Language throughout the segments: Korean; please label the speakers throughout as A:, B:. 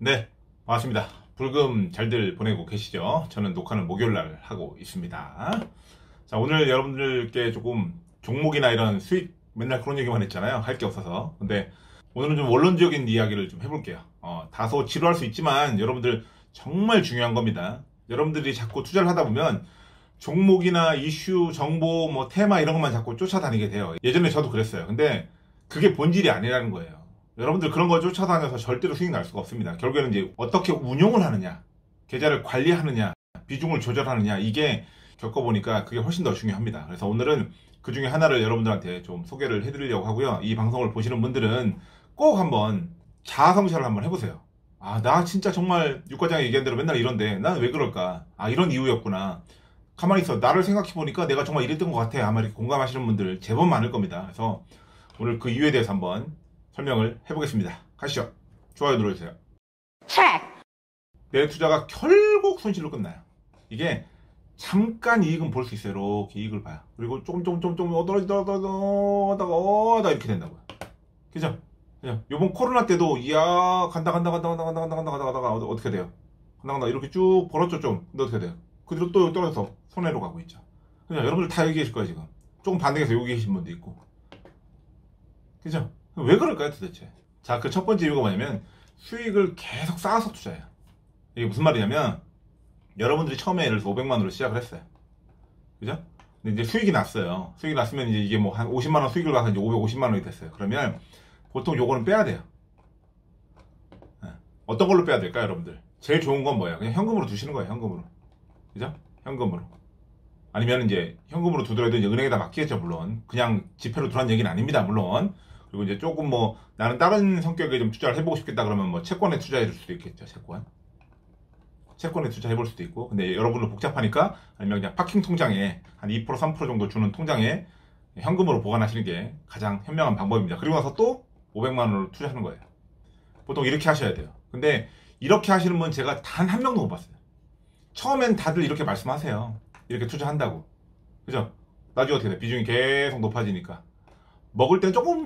A: 네, 반갑습니다. 불금 잘들 보내고 계시죠? 저는 녹화는 목요일날 하고 있습니다. 자, 오늘 여러분들께 조금 종목이나 이런 수익 맨날 그런 얘기만 했잖아요. 할 게 없어서. 근데 오늘은 좀 원론적인 이야기를 좀 해볼게요. 다소 지루할 수 있지만 여러분들 정말 중요한 겁니다. 여러분들이 자꾸 투자를 하다 보면 종목이나 이슈, 정보, 뭐 테마 이런 것만 자꾸 쫓아다니게 돼요. 예전에 저도 그랬어요. 근데 그게 본질이 아니라는 거예요. 여러분들 그런 거 쫓아다녀서 절대로 수익 날 수가 없습니다. 결국에는 이제 어떻게 운용을 하느냐, 계좌를 관리하느냐, 비중을 조절하느냐, 이게 겪어보니까 그게 훨씬 더 중요합니다. 그래서 오늘은 그 중에 하나를 여러분들한테 좀 소개를 해드리려고 하고요. 이 방송을 보시는 분들은 꼭 한번 자아성찰을 한번 해보세요. 나 진짜 정말 육과장이 얘기한 대로 맨날 이런데 난 왜 그럴까? 이런 이유였구나. 가만히 있어. 나를 생각해보니까 내가 정말 이랬던 것 같아. 아마 이렇게 공감하시는 분들 제법 많을 겁니다. 그래서 오늘 그 이유에 대해서 한번 설명을 해보겠습니다. 가시죠. 좋아요 눌러주세요. 내 투자가 결국 손실로 끝나요. 이게 잠깐 이익은 볼 수 있어요. 이렇게 이익을 봐요. 그리고 조금 떨어지다가 이렇게 된다고요. 그죠? 요번 코로나 때도 이야 간다가 어떻게 돼요? 간다 이렇게 쭉 벌었죠 좀. 근데 어떻게 돼요? 그 뒤로 또 떨어져서 손해로 가고 있죠. 그냥 여러분들 다 여기 계실 거예요 지금. 조금 반등해서 여기 계신 분도 있고. 그죠? 왜 그럴까요 도대체? 자, 그 첫 번째 이유가 뭐냐면 수익을 계속 쌓아서 투자해요. 이게 무슨 말이냐면 여러분들이 처음에 예를 들어서 500만원으로 시작을 했어요. 그죠? 근데 이제 수익이 났어요. 수익이 났으면 이제 이게 뭐 한 50만원 수익을 가서 이제 550만원이 됐어요. 그러면 보통 요거는 빼야 돼요. 어떤 걸로 빼야 될까요 여러분들? 제일 좋은 건 뭐예요? 그냥 현금으로 두시는 거예요. 현금으로. 그죠? 현금으로. 아니면 이제 현금으로 두더라도 이제 은행에다 맡기겠죠 물론. 그냥 지폐로 두란 얘기는 아닙니다 물론. 그리고 이제 조금 뭐 나는 다른 성격에 좀 투자를 해보고 싶겠다 그러면 뭐 채권에 투자해 줄 수도 있겠죠. 채권에 투자해 볼 수도 있고. 근데 여러분은 복잡하니까 아니면 그냥 파킹 통장에 한 2% 3% 정도 주는 통장에 현금으로 보관하시는 게 가장 현명한 방법입니다. 그리고 나서 또 500만 원을 투자하는 거예요. 보통 이렇게 하셔야 돼요. 근데 이렇게 하시는 분 제가 단 한 명도 못 봤어요. 처음엔 다들 이렇게 말씀하세요. 이렇게 투자한다고. 그죠? 나중에 어떻게 돼? 비중이 계속 높아지니까. 먹을 땐 조금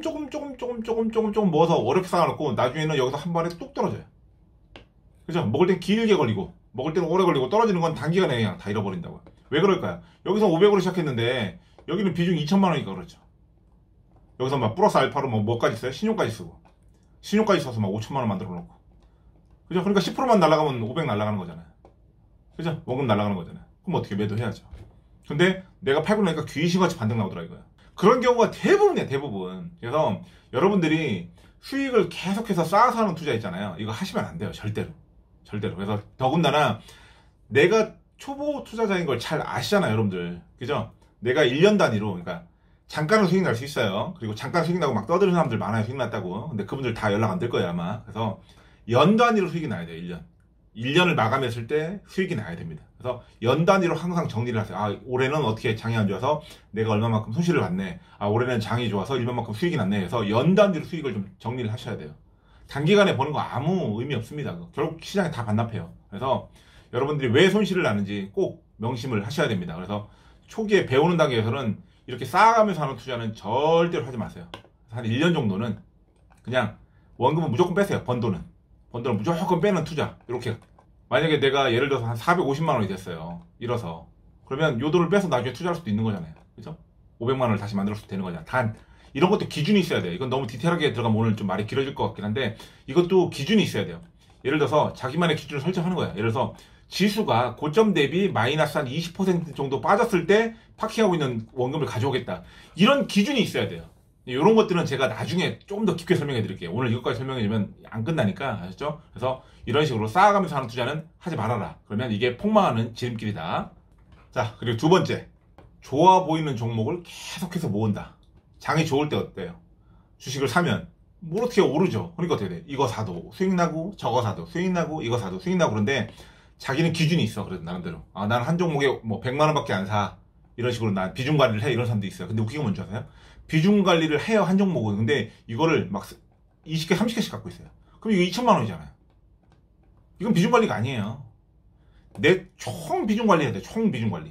A: 모아서 어렵게 쌓아놓고 나중에는 여기서 한 번에 뚝 떨어져요. 그죠? 먹을 땐 길게 걸리고 먹을 때는 오래 걸리고 떨어지는 건 단기간에 그냥 다 잃어버린다고요. 왜 그럴까요? 여기서 500으로 시작했는데 여기는 비중이 2천만 원이니까 그렇죠. 여기서 막 플러스 알파로 뭐까지 써요? 신용까지 쓰고 신용까지 써서 막 5천만 원 만들어 놓고. 그죠? 그러니까 10%만 날아가면 500 날아가는 거잖아요. 그죠? 원금 날아가는 거잖아요. 그럼 어떻게 매도해야죠. 근데 내가 팔고 나니까 귀신같이 반등 나오더라 이거야. 그런 경우가 대부분이야 대부분. 그래서 여러분들이 수익을 계속해서 쌓아서 하는 투자 있잖아요. 이거 하시면 안 돼요 절대로. 그래서 더군다나 내가 초보 투자자인 걸 잘 아시잖아요 여러분들. 그죠? 내가 1년 단위로 그러니까 잠깐은 수익 날 수 있어요. 그리고 잠깐 수익 나고 막 떠드는 사람들 많아요. 수익 났다고. 근데 그분들 다 연락 안 될 거예요 아마. 그래서 연 단위로 수익이 나야 돼요. 1년을 마감했을 때 수익이 나야 됩니다. 그래서 연 단위로 항상 정리를 하세요. 올해는 어떻게 장이 안 좋아서 내가 얼마만큼 손실을 봤네. 올해는 장이 좋아서 얼마만큼 수익이 났네. 해서 연 단위로 수익을 좀 정리를 하셔야 돼요. 단기간에 버는 거 아무 의미 없습니다. 결국 시장에 다 반납해요. 그래서 여러분들이 왜 손실을 나는지 꼭 명심을 하셔야 됩니다. 그래서 초기에 배우는 단계에서는 이렇게 쌓아가면서 하는 투자는 절대로 하지 마세요. 한 1년 정도는 그냥 원금은 무조건 빼세요. 번 돈은 무조건 빼는 투자. 이렇게 만약에 내가 예를 들어서 한 450만 원이 됐어요. 잃어서. 그러면 요 돈을 빼서 나중에 투자할 수도 있는 거잖아요. 그죠? 500만 원을 다시 만들 수도 되는 거잖아요. 단 이런 것도 기준이 있어야 돼요. 이건 너무 디테일하게 들어가면 오늘 좀 말이 길어질 것 같긴 한데 이것도 기준이 있어야 돼요. 예를 들어서 자기만의 기준을 설정하는 거예요. 예를 들어서 지수가 고점 대비 마이너스 한 20% 정도 빠졌을 때 파킹하고 있는 원금을 가져오겠다. 이런 기준이 있어야 돼요. 이런 것들은 제가 나중에 조금 더 깊게 설명해 드릴게요. 오늘 이것까지 설명해 주면 안 끝나니까. 아셨죠? 그래서 이런 식으로 쌓아가면서 하는 투자는 하지 말아라. 그러면 이게 폭망하는 지름길이다. 자, 그리고 두 번째. 좋아 보이는 종목을 계속해서 모은다. 장이 좋을 때 어때요? 주식을 사면 뭘 어떻게 오르죠? 그러니까 어떻게 돼? 이거 사도 수익 나고 저거 사도 수익 나고 이거 사도 수익 나고. 그런데 자기는 기준이 있어. 그래도 나름대로. 나는 한 종목에 뭐 100만 원밖에 안 사. 이런 식으로 난 비중 관리를 해. 이런 사람도 있어요. 근데 웃긴 건 뭔지 아세요? 비중 관리를 해요. 한 종목은. 근데 이거를 막 20개 30개씩 갖고 있어요. 그럼 이거 2천만 원이잖아요. 이건 비중 관리가 아니에요. 내 총 비중 관리 해야 돼. 총 비중 관리.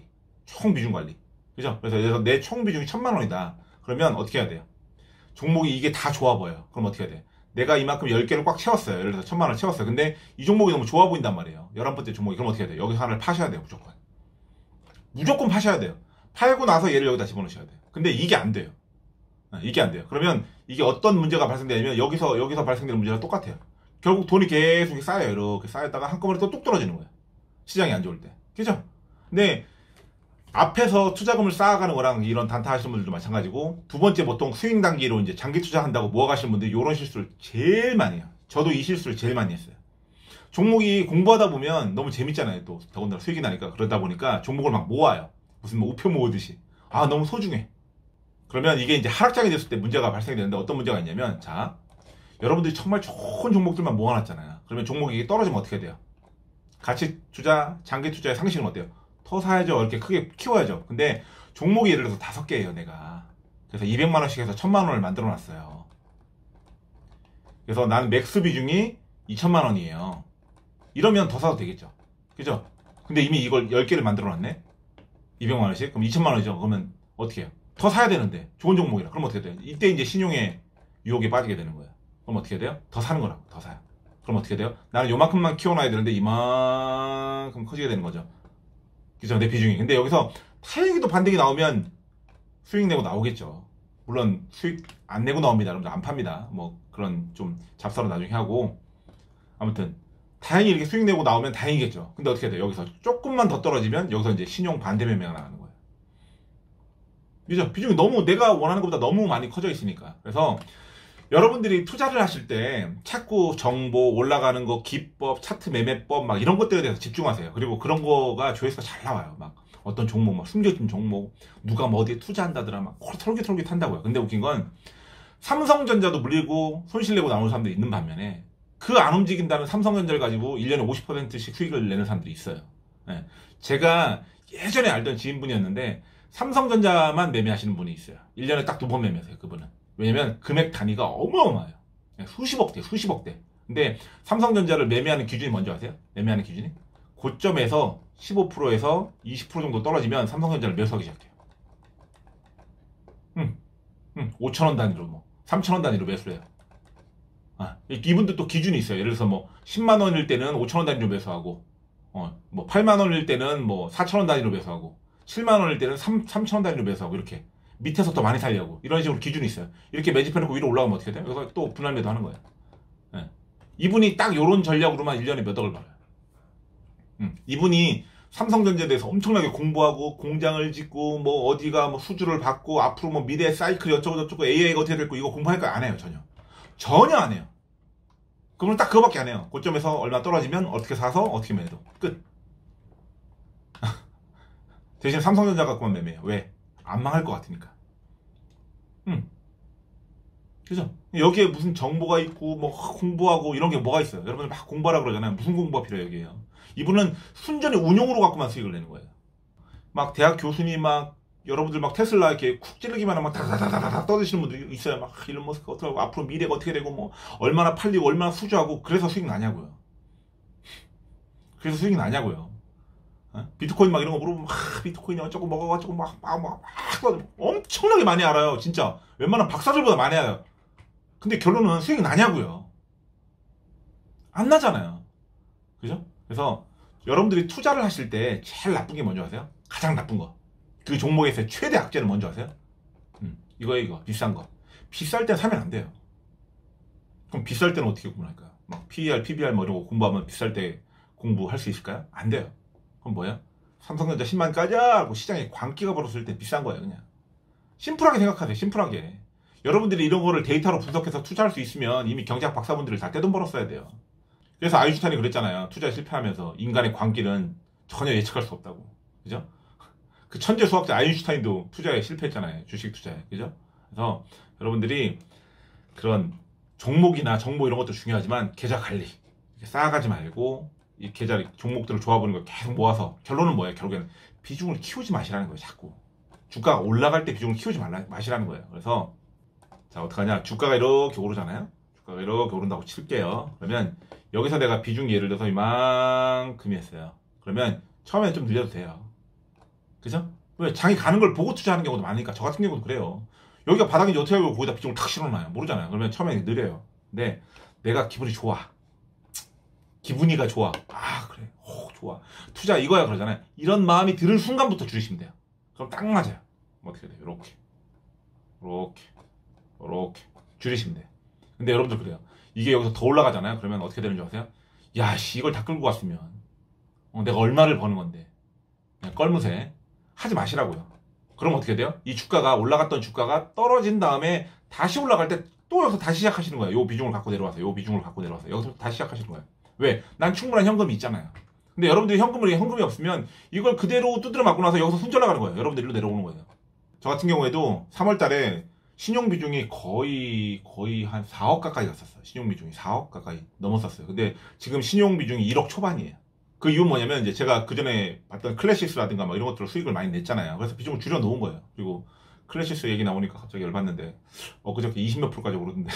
A: 그죠? 그래서 내 총 비중이 1000만 원이다. 그러면 어떻게 해야 돼요? 종목이 이게 다 좋아 보여요. 그럼 어떻게 해야 돼? 내가 이만큼 10개를 꽉 채웠어요. 예를 들어서 1000만 원을 채웠어요. 근데 이 종목이 너무 좋아 보인단 말이에요. 11번째 종목이. 그럼 어떻게 해야 돼요? 여기서 하나를 파셔야 돼요. 무조건. 무조건 파셔야 돼요. 팔고 나서 얘를 여기다 집어넣으셔야 돼요. 근데 이게 안 돼요. 이게 안 돼요. 그러면 이게 어떤 문제가 발생되냐면 여기서 발생되는 문제랑 똑같아요. 결국 돈이 계속 쌓여요. 이렇게 쌓였다가 한꺼번에 또 뚝 떨어지는 거예요. 시장이 안 좋을 때. 그죠? 근데 앞에서 투자금을 쌓아가는 거랑 이런 단타 하시는 분들도 마찬가지고, 두 번째 보통 스윙 단기로 이제 장기 투자한다고 모아가시는 분들이 이런 실수를 제일 많이 해요. 저도 이 실수를 제일 많이 했어요. 종목이 공부하다 보면 너무 재밌잖아요. 또 더군다나 수익이 나니까. 그러다 보니까 종목을 막 모아요. 무슨 뭐 우표 모으듯이. 아, 너무 소중해. 그러면 이게 이제 하락장이 됐을 때 문제가 발생이 되는데, 어떤 문제가 있냐면, 자, 여러분들이 정말 좋은 종목들만 모아놨잖아요. 그러면 종목이 떨어지면 어떻게 돼요? 가치 투자, 장기 투자의 상식은 어때요? 더 사야죠. 이렇게 크게 키워야죠. 근데 종목이 예를 들어서 5개예요, 내가. 그래서 200만원씩 해서 1000만원을 만들어 놨어요. 그래서 나는 맥스 비중이 2000만원이에요. 이러면 더 사도 되겠죠. 그죠? 근데 이미 이걸 10개를 만들어 놨네? 200만원씩? 그럼 2000만원이죠. 그러면 어떻게 해요? 더 사야 되는데. 좋은 종목이라. 그럼 어떻게 돼요? 이때 이제 신용의 유혹에 빠지게 되는 거예요. 그럼 어떻게 돼요? 더 사는 거라고. 더 사요. 그럼 어떻게 돼요? 나는 요만큼만 키워놔야 되는데 이만큼 커지게 되는 거죠. 그죠? 내 비중이. 근데 여기서 타이익도 반등이 나오면 수익 내고 나오겠죠. 물론 수익 안 내고 나옵니다. 여러분들 안 팝니다. 뭐 그런 좀 잡사로 나중에 하고. 아무튼 다행히 이렇게 수익 내고 나오면 다행이겠죠. 근데 어떻게 돼요? 여기서 조금만 더 떨어지면 여기서 이제 신용 반대 매매가 나가는 거예요. 그죠? 비중이 너무 내가 원하는 것보다 너무 많이 커져 있으니까. 그래서 여러분들이 투자를 하실 때 자꾸 정보, 올라가는 거, 기법, 차트 매매법 막 이런 것들에 대해서 집중하세요. 그리고 그런 거가 조회수가 잘 나와요. 막 어떤 종목, 막 숨겨진 종목, 누가 뭐 어디에 투자한다더라 막 털깃털깃 한다고요. 근데 웃긴 건 삼성전자도 물리고 손실내고 나오는 사람들이 있는 반면에 그 안 움직인다는 삼성전자를 가지고 1년에 50%씩 수익을 내는 사람들이 있어요. 네. 제가 예전에 알던 지인분이었는데 삼성전자만 매매하시는 분이 있어요. 1년에 딱 2번 매매하세요. 그분은. 왜냐면 금액 단위가 어마어마해요. 수십억 대. 근데 삼성전자를 매매하는 기준이 뭔지 아세요? 매매하는 기준이? 고점에서 15%에서 20% 정도 떨어지면 삼성전자를 매수하기 시작해요. 5천원 단위로 뭐 3천원 단위로 매수를 해요. 이분들 또 기준이 있어요. 예를 들어서 뭐 10만원일 때는 5천원 단위로 매수하고, 뭐 8만원일 때는 뭐 4천원 단위로 매수하고, 7만원일 때는 3천원 단위로 매수하고, 이렇게 밑에서 더 많이 살려고 이런 식으로 기준이 있어요. 이렇게 매집해놓고 위로 올라가면 어떻게 돼요? 그래서 또 분할 매도 하는 거예요. 네. 이분이 딱 요런 전략으로만 1년에 몇 억을 벌어요. 이분이 삼성전자에 대해서 엄청나게 공부하고 공장을 짓고 뭐 어디가 뭐 수주를 받고 앞으로 뭐 미래 사이클 어쩌고 저쩌고 AI가 어떻게 될거 이거 공부할까 안 해요. 전혀 안 해요. 그러면 딱 그거밖에 안 해요. 고점에서 얼마 떨어지면 어떻게 사서 어떻게 매도. 끝. 대신 삼성전자 갖고만 매매해요. 왜? 안 망할 것 같으니까. 그죠? 여기에 무슨 정보가 있고 뭐 공부하고 이런 게 뭐가 있어요? 여러분들 막 공부하라 그러잖아요. 무슨 공부가 필요해요, 여기에요? 이분은 순전히 운용으로 갖고만 수익을 내는 거예요. 막 대학 교수님 막 여러분들 막 테슬라 이렇게 쿡 찌르기만 하면 다다다다다 떠드시는 분들이 있어요. 막 일론 머스크 어떻게 하고 앞으로 미래가 어떻게 되고 뭐 얼마나 팔리고 얼마나 수주하고 그래서 수익 나냐고요. 그래서 수익이 나냐고요. 비트코인 막 이런 거 물어보면 비트코인이 어쩌고 뭐가 어쩌고 막 엄청나게 많이 알아요. 진짜 웬만한 박사들보다 많이 알아요. 근데 결론은 수익이 나냐고요. 안 나잖아요. 그죠? 그래서 여러분들이 투자를 하실 때 제일 나쁜 게 뭔지 아세요? 가장 나쁜 거. 그 종목에서의 최대 악재는 뭔지 아세요? 이거 비싼 거. 비쌀 땐 사면 안 돼요. 그럼 비쌀 때는 어떻게 공부할까요? 막 PER, PBR 뭐 이런 거 공부하면 비쌀 때 공부할 수 있을까요? 안 돼요. 그럼 뭐야? 삼성전자 10만 까자 하고 시장에 광기가 벌었을 때 비싼 거예요. 그냥 심플하게 생각하세요. 심플하게. 여러분들이 이런 거를 데이터로 분석해서 투자할 수 있으면 이미 경제학 박사분들을 다 떼돈 벌었어야 돼요. 그래서 아인슈타인이 그랬잖아요. 투자에 실패하면서 인간의 광기는 전혀 예측할 수 없다고. 그죠? 그 천재 수학자 아인슈타인도 투자에 실패했잖아요. 주식 투자에. 그죠? 그래서 여러분들이 그런 종목이나 정보 이런 것도 중요하지만 계좌 관리 쌓아가지 말고 이 계좌 종목들을 좋아보는 걸 계속 모아서 결론은 뭐예요? 결국에는 비중을 키우지 마시라는 거예요. 자꾸 주가가 올라갈 때 비중을 키우지 마시라는 거예요. 그래서 자 어떡하냐? 주가가 이렇게 오르잖아요. 주가가 이렇게 오른다고 칠게요. 그러면 여기서 내가 비중 예를 들어서 이만큼이 했어요. 그러면 처음에는 좀 늘려도 돼요. 그죠? 왜? 장이 가는 걸 보고 투자하는 경우도 많으니까. 저 같은 경우도 그래요. 여기가 바닥인지 어떻게 알고 거기다 비중을 탁 실어놔요. 모르잖아요. 그러면 처음에 느려요. 근데 내가 기분이 좋아. 기분이가 좋아. 아, 그래. 좋아. 투자 이거야 그러잖아요. 이런 마음이 드는 순간부터 줄이시면 돼요. 그럼 딱 맞아요. 어떻게 돼요? 이렇게 줄이시면 돼요. 근데 여러분들 그래요. 이게 여기서 더 올라가잖아요. 그러면 어떻게 되는 줄 아세요? 야, 씨, 이걸 다 끌고 갔으면 내가 얼마를 버는 건데. 그냥 껄무새 하지 마시라고요. 그럼 어떻게 돼요? 이 주가가 올라갔던 주가가 떨어진 다음에 다시 올라갈 때 또 여기서 다시 시작하시는 거예요. 요 비중을 갖고 내려와서 여기서 다시 시작하시는 거예요. 왜? 난 충분한 현금이 있잖아요. 근데 여러분들이 현금이 없으면 이걸 그대로 두드려 맞고 나서 여기서 손절 나가는 거예요. 여러분들 일로 내려오는 거예요. 저 같은 경우에도 3월 달에 신용 비중이 거의 한 4억 가까이 갔었어요. 신용 비중이 4억 가까이 넘었었어요. 근데 지금 신용 비중이 1억 초반이에요. 그 이유는 뭐냐면 이제 제가 그 전에 봤던 클래시스라든가 뭐 이런 것들로 수익을 많이 냈잖아요. 그래서 비중을 줄여 놓은 거예요. 그리고 클래시스 얘기 나오니까 갑자기 열받는데 그저께 20몇 %까지 오르던데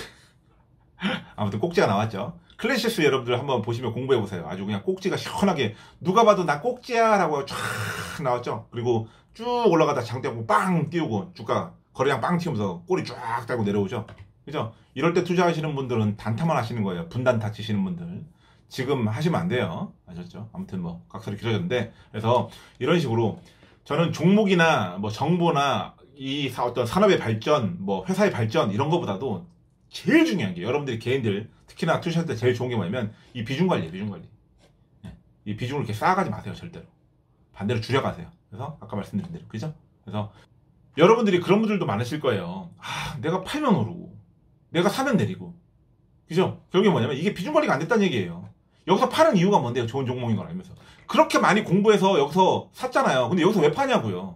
A: 아무튼 꼭지가 나왔죠. 클래시스 여러분들 한번 보시면 공부해보세요. 아주 그냥 꼭지가 시원하게 누가 봐도 나 꼭지야 라고 쫙 나왔죠. 그리고 쭉 올라가다 장대고 빵 띄우고 주가 거래량 빵 튀우면서 꼬리 쫙 달고 내려오죠. 그죠? 이럴 때 투자하시는 분들은 단타만 하시는 거예요. 분단타 치시는 분들 지금 하시면 안 돼요. 아셨죠? 아무튼 뭐 각설이 길어졌는데, 그래서 이런 식으로 저는 종목이나 뭐 정보나 이 어떤 산업의 발전, 뭐 회사의 발전 이런 거보다도 제일 중요한 게 여러분들이 개인들 특히나 투자할 때 제일 좋은 게 뭐냐면 이 비중 관리예요. 비중 관리. 이 비중을 이렇게 쌓아가지 마세요. 절대로. 반대로 줄여가세요. 그래서 아까 말씀드린 대로, 그죠? 그래서 여러분들이 그런 분들도 많으실 거예요. 아, 내가 팔면 오르고 내가 사면 내리고, 그죠? 결국에 뭐냐면 이게 비중 관리가 안 됐다는 얘기예요. 여기서 파는 이유가 뭔데요? 좋은 종목인 걸 알면서 그렇게 많이 공부해서 여기서 샀잖아요. 근데 여기서 왜 파냐고요?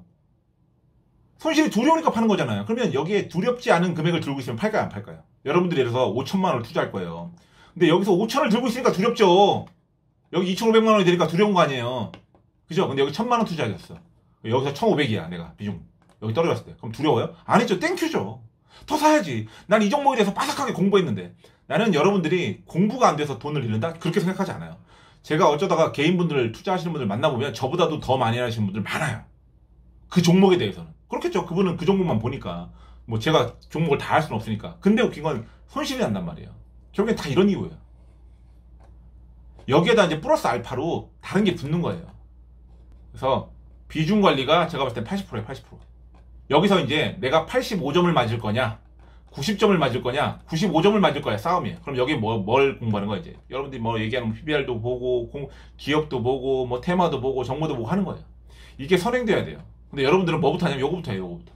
A: 손실이 두려우니까 파는 거잖아요. 그러면 여기에 두렵지 않은 금액을 들고 있으면 팔까요, 안 팔까요? 여러분들이 예를 들어서 5천만 원을 투자할 거예요. 근데 여기서 5천을 들고 있으니까 두렵죠. 여기 2,500만 원이 되니까 두려운 거 아니에요. 그죠? 근데 여기 1,000만 원 투자하겠어. 여기서 1,500이야, 내가 비중. 여기 떨어졌을 때. 그럼 두려워요? 아니죠. 땡큐죠. 더 사야지. 난 이 종목에 대해서 빠삭하게 공부했는데. 나는 여러분들이 공부가 안 돼서 돈을 잃는다? 그렇게 생각하지 않아요. 제가 어쩌다가 개인분들, 투자하시는 분들 만나보면 저보다도 더 많이 하시는 분들 많아요. 그 종목에 대해서는. 그렇겠죠. 그분은 그 종목만 보니까. 뭐 제가 종목을 다 할 수는 없으니까. 근데 웃긴 건 손실이 난단 말이에요. 결국엔 다 이런 이유예요. 여기에다 이제 플러스 알파로 다른 게 붙는 거예요. 그래서 비중 관리가 제가 봤을 때 80%예요. 80%. 여기서 이제 내가 85점을 맞을 거냐, 90점을 맞을 거냐, 95점을 맞을 거야. 싸움이에요. 그럼 여기 뭘 공부하는 거야, 이제. 여러분들이 뭐 얘기하는 PBR도 보고, 기업도 보고, 뭐 테마도 보고, 정보도 보고 하는 거예요. 이게 선행돼야 돼요. 근데 여러분들은 뭐부터 하냐면 요거부터 해요, 요거부터.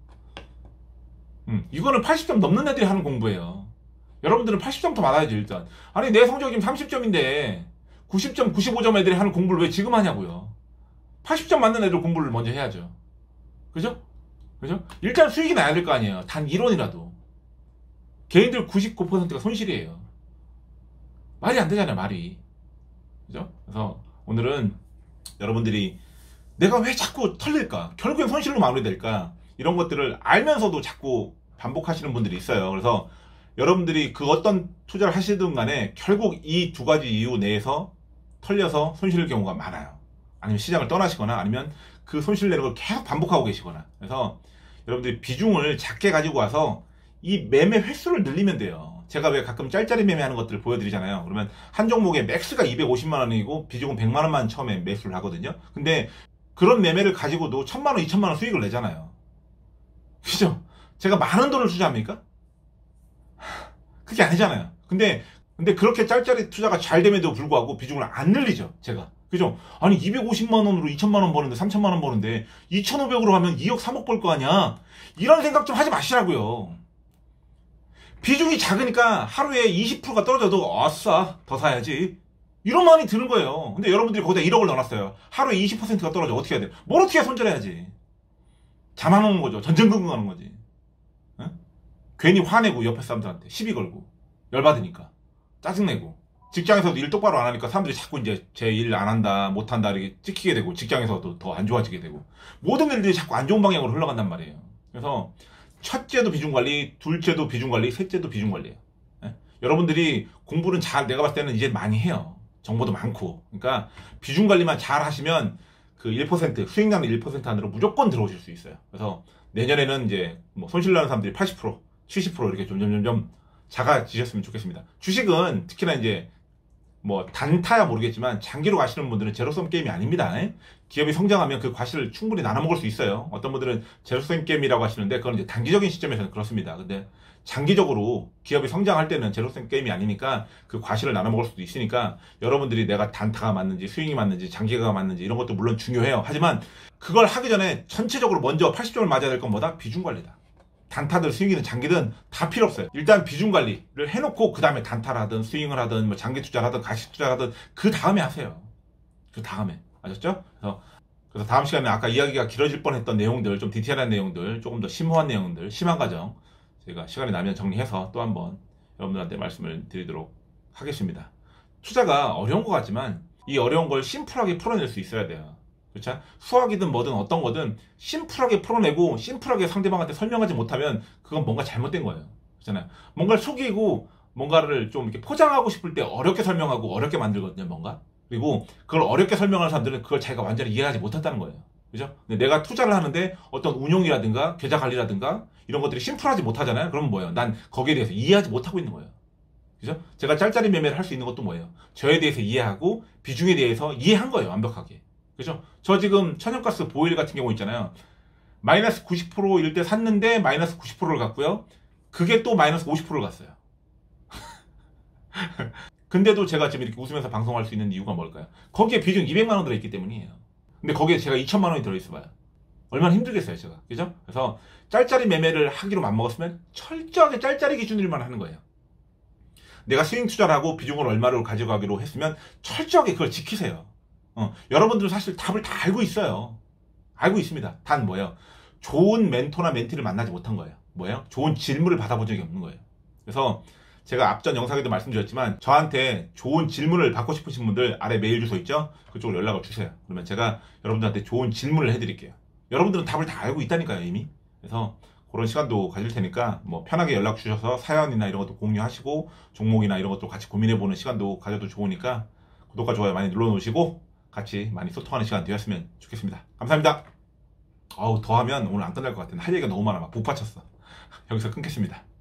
A: 이거는 80점 넘는 애들이 하는 공부예요. 여러분들은 80점부터 맞아야지, 일단. 아니, 내 성적이 30점인데, 90점, 95점 애들이 하는 공부를 왜 지금 하냐고요. 80점 맞는 애들 공부를 먼저 해야죠. 그죠? 그죠? 일단 수익이 나야 될 거 아니에요. 단 1원이라도. 개인들 99%가 손실이에요. 말이 안 되잖아요, 말이. 그죠? 그래서 오늘은 여러분들이 내가 왜 자꾸 털릴까? 결국엔 손실로 마무리될까? 이런 것들을 알면서도 자꾸 반복하시는 분들이 있어요. 그래서 여러분들이 그 어떤 투자를 하시든 간에 결국 이 두 가지 이유 내에서 털려서 손실일 경우가 많아요. 아니면 시장을 떠나시거나 아니면 그 손실 내는 걸 계속 반복하고 계시거나. 그래서 여러분들이 비중을 작게 가지고 와서 이 매매 횟수를 늘리면 돼요. 제가 왜 가끔 짤짤이 매매하는 것들을 보여드리잖아요. 그러면 한 종목에 맥스가 250만 원이고 비중은 100만 원만 처음에 매수를 하거든요. 근데 그런 매매를 가지고도 1,000만 원, 2,000만 원 수익을 내잖아요. 그죠? 제가 많은 돈을 투자합니까? 그게 아니잖아요. 근데 그렇게 짤짤이 투자가 잘 됨에도 불구하고 비중을 안 늘리죠, 제가. 그죠? 아니 250만 원으로 2천만 원 버는데 3천만 원 버는데 2,500으로 하면 2억 3억 벌 거 아니야. 이런 생각 좀 하지 마시라고요. 비중이 작으니까 하루에 20%가 떨어져도 아싸 더 사야지, 이런 마음이 드는 거예요. 근데 여러분들이 거기다 1억을 넣어놨어요. 하루에 20%가 떨어져. 어떻게 해야 돼? 뭘 어떻게 해야 손절해야지. 잠안오는 거죠. 전전긍긍 하는 거지. 응? 괜히 화내고 옆에 사람들한테 시비 걸고 열받으니까 짜증내고, 직장에서도 일 똑바로 안 하니까 사람들이 자꾸 이제 제 일 안 한다, 못한다 이렇게 찍히게 되고, 직장에서도 더 안 좋아지게 되고, 모든 일들이 자꾸 안 좋은 방향으로 흘러간단 말이에요. 그래서 첫째도 비중관리, 둘째도 비중관리, 셋째도 비중관리예요. 예? 여러분들이 공부는 내가 봤을 때는 이제 많이 해요. 정보도 많고. 그러니까 비중관리만 잘 하시면 그 1%, 수익 나는 1% 안으로 무조건 들어오실 수 있어요. 그래서 내년에는 이제 뭐 손실 나는 사람들이 80%, 70% 이렇게 점점점 작아지셨으면 좋겠습니다. 주식은 특히나 이제 뭐 단타야 모르겠지만 장기로 가시는 분들은 제로섬 게임이 아닙니다. 기업이 성장하면 그 과실을 충분히 나눠 먹을 수 있어요. 어떤 분들은 제로섬 게임이라고 하시는데 그건 이제 단기적인 시점에서는 그렇습니다. 근데 장기적으로 기업이 성장할 때는 제로섬 게임이 아니니까 그 과실을 나눠 먹을 수도 있으니까 여러분들이 내가 단타가 맞는지 스윙이 맞는지 장기가 맞는지 이런 것도 물론 중요해요. 하지만 그걸 하기 전에 전체적으로 먼저 80점을 맞아야 될 건 뭐다? 비중 관리다. 단타든 스윙이든 장기든 다 필요 없어요. 일단 비중 관리를 해놓고 그 다음에 단타를 하든 스윙을 하든 뭐 장기 투자를 하든 가식 투자를 하든 그 다음에 하세요. 그 다음에. 아셨죠? 그래서 다음 시간에 아까 이야기가 길어질 뻔했던 내용들, 좀 디테일한 내용들, 조금 더 심오한 내용들, 심한 과정 제가 시간이 나면 정리해서 또 한번 여러분들한테 말씀을 드리도록 하겠습니다. 투자가 어려운 것 같지만 이 어려운 걸 심플하게 풀어낼 수 있어야 돼요. 그렇죠? 수학이든 뭐든 어떤 거든 심플하게 풀어내고 심플하게 상대방한테 설명하지 못하면 그건 뭔가 잘못된 거예요. 그렇잖아요. 뭔가를 속이고 뭔가를 좀 이렇게 포장하고 싶을 때 어렵게 설명하고 어렵게 만들거든요, 뭔가. 그리고 그걸 어렵게 설명하는 사람들은 그걸 자기가 완전히 이해하지 못한다는 거예요. 그죠? 근데 내가 투자를 하는데 어떤 운용이라든가 계좌 관리라든가 이런 것들이 심플하지 못하잖아요. 그러면 뭐예요? 난 거기에 대해서 이해하지 못하고 있는 거예요. 그죠? 제가 짤짤이 매매를 할 수 있는 것도 뭐예요? 저에 대해서 이해하고 비중에 대해서 이해한 거예요, 완벽하게. 그죠? 저 지금 천연가스 보일 같은 경우 있잖아요. 마이너스 90%일 때 샀는데 마이너스 90%를 갔고요. 그게 또 마이너스 50%를 갔어요. 근데도 제가 지금 이렇게 웃으면서 방송할 수 있는 이유가 뭘까요? 거기에 비중 200만 원 들어있기 때문이에요. 근데 거기에 제가 2천만 원이 들어있어 봐요. 얼마나 힘들겠어요, 제가. 그죠? 그래서 짤짤이 매매를 하기로 맘먹었으면 철저하게 짤짤이 기준으로만 하는 거예요. 내가 스윙 투자를 하고 비중을 얼마를 가져가기로 했으면 철저하게 그걸 지키세요. 여러분들은 사실 답을 다 알고 있어요. 알고 있습니다. 단 뭐예요? 좋은 멘토나 멘티를 만나지 못한 거예요. 뭐예요? 좋은 질문을 받아본 적이 없는 거예요. 그래서 제가 앞전 영상에도 말씀드렸지만 저한테 좋은 질문을 받고 싶으신 분들 아래 메일 주소 있죠? 그쪽으로 연락을 주세요. 그러면 제가 여러분들한테 좋은 질문을 해드릴게요. 여러분들은 답을 다 알고 있다니까요, 이미. 그래서 그런 시간도 가질 테니까 뭐 편하게 연락 주셔서 사연이나 이런 것도 공유하시고 종목이나 이런 것도 같이 고민해보는 시간도 가져도 좋으니까 구독과 좋아요 많이 눌러놓으시고 같이 많이 소통하는 시간 되었으면 좋겠습니다. 감사합니다. 더하면 오늘 안 끝날 것 같아. 할 얘기가 너무 많아. 막 북받쳤어. 여기서 끊겠습니다.